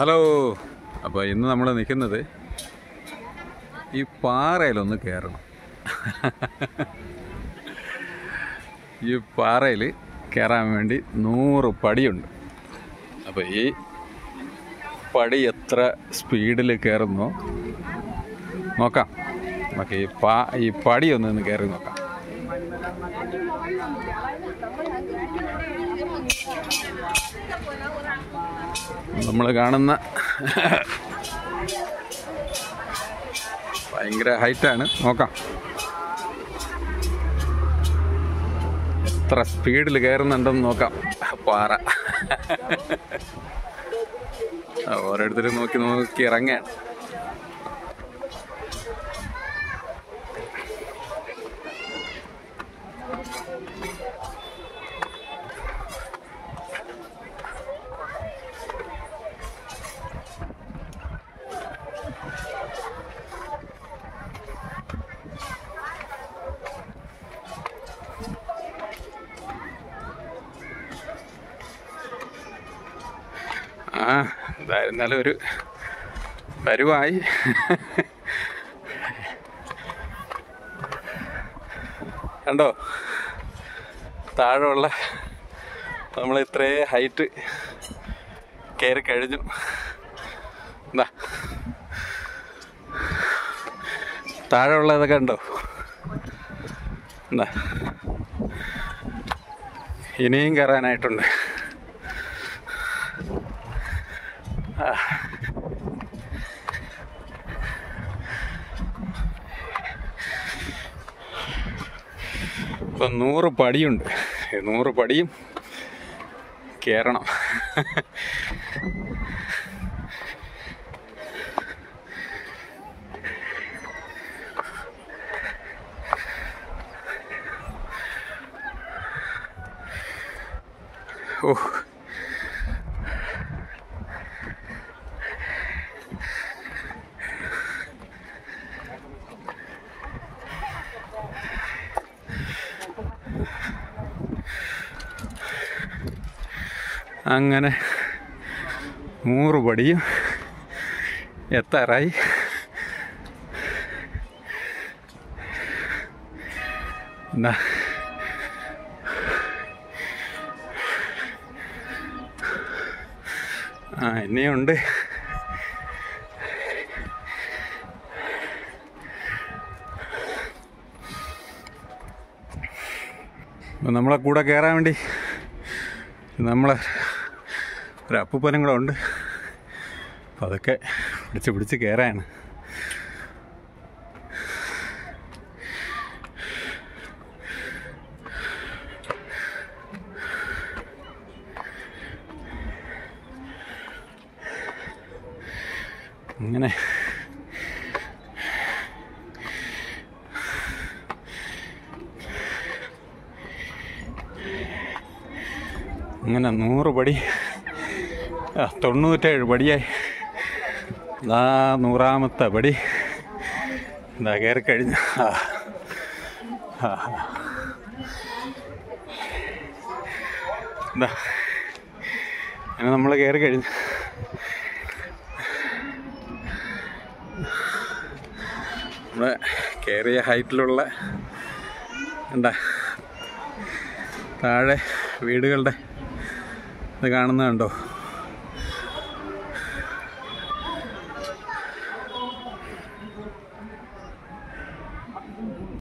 Hello. അപ്പോൾ ഇന്ന് നമ്മൾ നിൽക്കുന്നത് ഈ പാറയിലൊന്ന് കയറണം. ഈ പാറയിൽ കയറാൻ വേണ്ടി 100 പടിയുണ്ട്. അപ്പോൾ ഈ പടി എത്ര സ്പീഡിൽ കയറുന്നോ നോക്കാം. നമുക്ക് ഈ പടി ഒന്ന് കയറി നോക്കാം. നമ്മൾ കാണുന്ന ഭയങ്കര ഹൈറ്റാണ്. നോക്കാം എത്ര സ്പീഡിൽ കയറുന്നുണ്ടെന്ന് നോക്കാം. പാറ ഓരോരുത്തരും നോക്കി ഇറങ്ങുകയാണ്. എന്തായിരുന്നാലും ഒരു പരുവായി. കണ്ടോ, താഴെയുള്ള നമ്മൾ ഇത്രയും ഹൈറ്റ് കയറി കഴിഞ്ഞു. എന്താ താഴെയുള്ള ഇതൊക്കെ ഉണ്ടോ? എന്താ ഇനിയും കയറാനായിട്ടുണ്ട്. ഇപ്പം 100 പടിയുണ്ട്. 100 പടിയും കയറണം. ഓ, അങ്ങനെ 100 പടിയും എത്താറായി. എന്താ ഇനിയുണ്ട്. അപ്പം നമ്മളെ കൂടെ കയറാൻ വേണ്ടി നമ്മളെ ഒരു അപ്പൂപ്പനും കൂടെ ഉണ്ട്. അപ്പം അതൊക്കെ പിടിച്ച് കയറാണ്. അങ്ങനെ അങ്ങനെ 100 പടി 97 പടിയായി. 100ാമത്തെ പടി എന്താ കയറി കഴിഞ്ഞു. എന്താ അങ്ങനെ നമ്മൾ കയറി കഴിഞ്ഞു. നമ്മുടെ കയറിയ ഹൈറ്റിലുള്ള എന്താ താഴെ വീടുകളുടെ ഇത് കാണുന്നത് കണ്ടോ?